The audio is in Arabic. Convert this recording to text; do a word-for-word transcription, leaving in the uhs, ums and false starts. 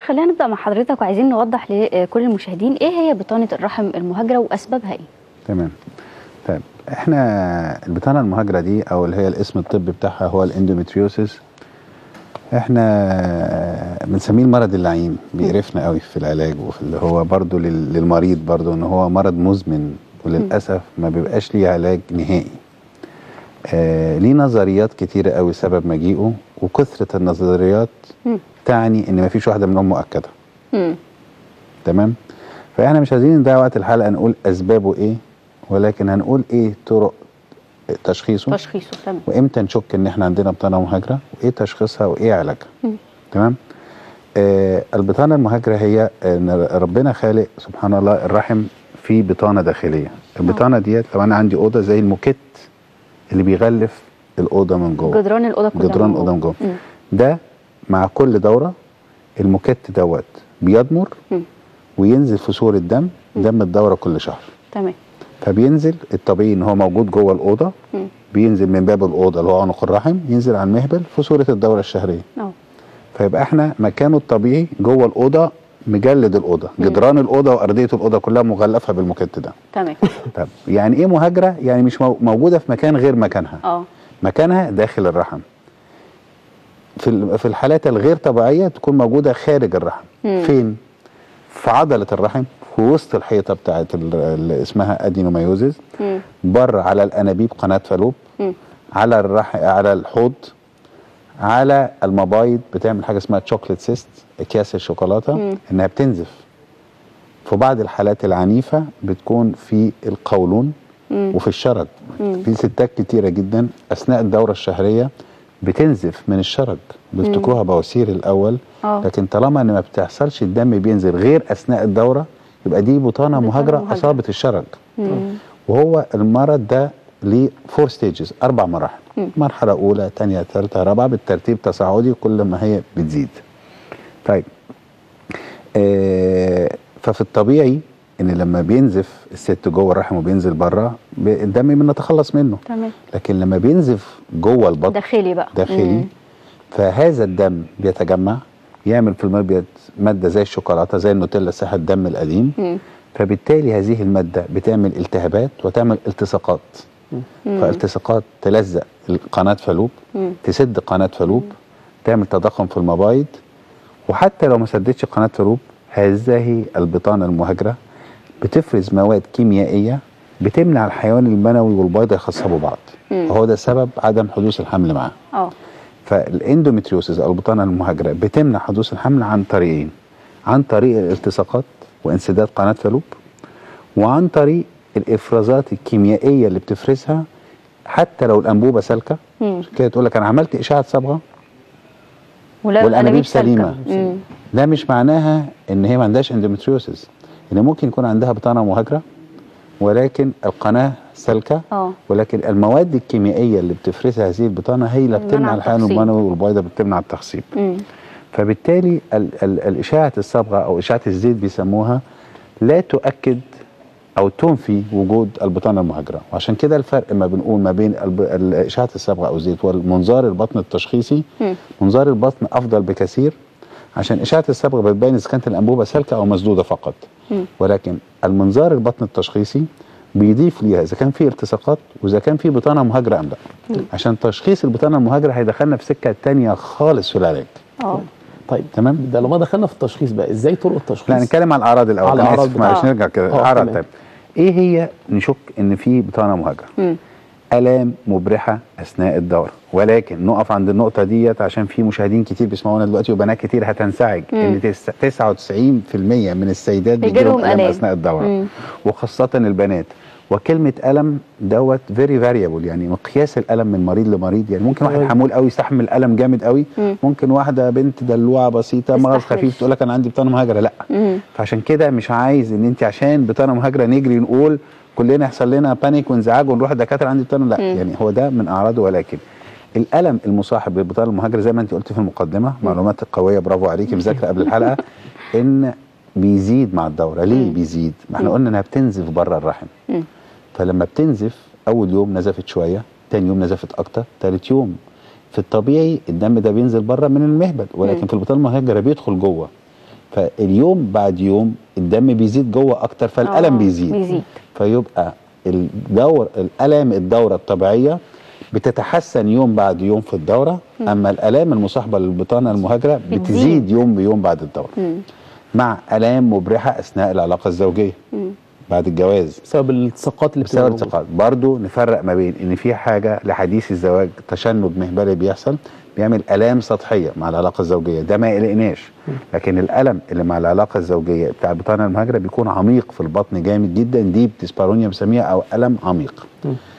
خلينا نبدأ مع حضرتك وعايزين نوضح لكل المشاهدين ايه هي بطانة الرحم المهاجرة واسبابها ايه؟ تمام. طيب احنا البطانة المهاجرة دي او اللي هي الاسم الطبي بتاعها هو الاندوميتريوسيس. احنا بنسميه المرض اللعين، بيقرفنا قوي في العلاج وفي اللي هو برضو للمريض برضو ان هو مرض مزمن وللاسف ما بيبقاش ليه علاج نهائي. آه ليه نظريات كتيرة قوي سبب مجيئه، وكثرة النظريات م. تعني ان ما فيش واحدة منهم مؤكدة. م. تمام. فاحنا مش عايزين نضيع وقت الحلقة نقول اسبابه ايه، ولكن هنقول ايه طرق تشخيصه تشخيصه تمام، وامتى نشك ان احنا عندنا بطانه مهاجره، وايه تشخيصها وايه علاجها. تمام. آه البطانه المهاجره هي ان ربنا خالق سبحان الله الرحم في بطانه داخليه. البطانه ديت لو انا عندي اوضه زي الموكيت اللي بيغلف الاوضه من جوه، جدران الاوضه كلها، جدران الاوضه من جوه، ده مع كل دوره الموكيت دوت بيضمر م. وينزل في صوره دم، دم الدوره كل شهر. تمام. فبينزل الطبيعي ان هو موجود جوه الاوضه، م. بينزل من باب الاوضه اللي هو عنق الرحم، ينزل على المهبل في صوره الدوره الشهريه. أوه. فيبقى احنا مكانه الطبيعي جوه الاوضه، مجلد الاوضه، م. جدران الاوضه وارضيه الاوضه كلها مغلفه بالموكيت ده. تمام. طب يعني ايه مهاجره؟ يعني مش موجوده في مكان غير مكانها. اه مكانها داخل الرحم. في في الحالات الغير طبيعيه تكون موجوده خارج الرحم. م. فين؟ في عضله الرحم، في وسط الحيطه بتاعت اللي اسمها ادينومايوزيس، بره على الانابيب قناه فالوب، م. على الرح... على الحوض، على المبايض، بتعمل حاجه اسمها تشوكلت سيست، اكياس الشوكولاته، م. انها بتنزف. في بعض الحالات العنيفه بتكون في القولون م. وفي الشرج. م. في ستات كتيره جدا اثناء الدوره الشهريه بتنزف من الشرج، بيفتكروها بواسير الاول، أوه. لكن طالما ان ما بتحصلش الدم بينزل غير اثناء الدوره، يبقى دي بطانه مهاجره, مهاجرة اصابت الشرج. مم. وهو المرض ده ليه فور ستيجز، اربع مراحل. مم. مرحله اولى، ثانيه، ثالثه، رابعه، بالترتيب تصاعدي كل ما هي بتزيد. طيب آه ففي الطبيعي ان لما بينزف الست جوه الرحم وبينزل بره، الدم بنتخلص منه. تمام. لكن لما بينزف جوه البطن داخلي بقى داخلي مم. فهذا الدم بيتجمع، يعمل في المبيض ماده زي الشوكولاته، زي النوتيلا، ساحه الدم القديم. مم. فبالتالي هذه الماده بتعمل التهابات وتعمل التصاقات. مم. فالتصاقات تلزق قناه فالوب، مم. تسد قناه فالوب، مم. تعمل تضخم في المبايض. وحتى لو ما سدتش قناه فالوب، هذه البطانه المهاجره بتفرز مواد كيميائيه بتمنع الحيوان المنوي والبيضه يخصبوا بعض، وهو ده سبب عدم حدوث الحمل معاه. اه فالاندوميتريوسيس او البطانه المهاجره بتمنع حدوث الحمل عن طريقين: عن طريق الالتصاقات وانسداد قناه فالوب، وعن طريق الافرازات الكيميائيه اللي بتفرزها حتى لو الانبوبه سالكه. كده تقول لك انا عملت اشعه صبغه والانابيب سليمه، ده مش معناها ان هي ما عندهاش اندوميتريوسيس، ان ممكن يكون عندها بطانه مهاجره ولكن القناه سالكه، أوه. ولكن المواد الكيميائيه اللي بتفرزها هذه البطانه هي اللي بتمنع الحيوان المنوي والبيضه، بتمنع التخصيب. مم. فبالتالي ال ال الاشعه الصبغه او اشعه الزيت بيسموها لا تؤكد او تنفي وجود البطانه المهاجره. وعشان كده الفرق ما بنقول ما بين اشعه الصبغه او الزيت والمنظار البطن التشخيصي، مم. منظار البطن افضل بكثير، عشان اشعه الصبغه بتبين اذا كانت الانبوبه سالكه او مسدوده فقط. مم. ولكن المنظار البطن التشخيصي بيضيف ليها اذا كان في التصاقات واذا كان في بطانه مهاجره ام لا، عشان تشخيص البطانه المهاجره هيدخلنا في سكه ثانيه خالص في العلاج. اه طيب تمام. ده لما دخلنا في التشخيص بقى، ازاي طرق التشخيص؟ لا نتكلم على الاعراض الاول. على الاعراض، معلش نرجع كده. اعراض طيب ايه هي؟ نشك ان في بطانه مهاجره. مم. الام مبرحه اثناء الدوره، ولكن نقف عند النقطه ديت عشان في مشاهدين كتير بيسمعونا دلوقتي وبنات كتير هتنزعج. مم. ان تسعة وتسعين في المية من السيدات بيجيلهم الام اثناء الدوره. مم. وخاصه البنات. وكلمه الم دوت فيري فاريبل، يعني مقياس الالم من مريض لمريض. يعني ممكن واحد حمول قوي يستحمل الم جامد قوي، مم. ممكن واحده بنت دلوعه بسيطه مغص خفيف تقول لك انا عندي بطانه مهاجره. لا. مم. فعشان كده مش عايز ان انت عشان بطانه مهاجره نجري نقول كلنا يحصل لنا بانيك وانزعاج ونروح الدكاتره عندي بطانه. لا. مم. يعني هو ده من اعراضه. ولكن الالم المصاحب بالبطانه المهاجره زي ما انت قلت في المقدمه، مم. معلومات قويه، برافو عليكي، مذاكره قبل الحلقه، ان بيزيد مع الدوره. ليه مم. بيزيد؟ ما احنا قلنا انها بتنزف بره الرحم. مم. فلما بتنزف اول يوم نزفت شويه، ثاني يوم نزفت اكتر، ثالث يوم في الطبيعي الدم ده بينزل بره من المهبل، ولكن مم. في البطانه المهاجره بيدخل جوه. فاليوم بعد يوم الدم بيزيد جوه اكتر فالالم آه، بيزيد بيزيد. فيبقى الدور الالام الدوره الطبيعيه بتتحسن يوم بعد يوم في الدوره، م. اما الالام المصاحبه للبطانه المهاجره بتزيد. بتزيد يوم بيوم بعد الدوره، م. مع الام مبرحه اثناء العلاقه الزوجيه، م. بعد الجواز بسبب الالتصاقات اللي بسبب الالتصاقات. برضو نفرق ما بين ان في حاجه لحديث الزواج تشنج مهبلي بيحصل بيعمل الام سطحيه مع العلاقه الزوجيه، ده ما يقلقناش، لكن الالم اللي مع العلاقه الزوجيه بتاع البطانه المهاجره بيكون عميق في البطن جامد جدا، دي ديسبارونيا بنسميها او الم عميق.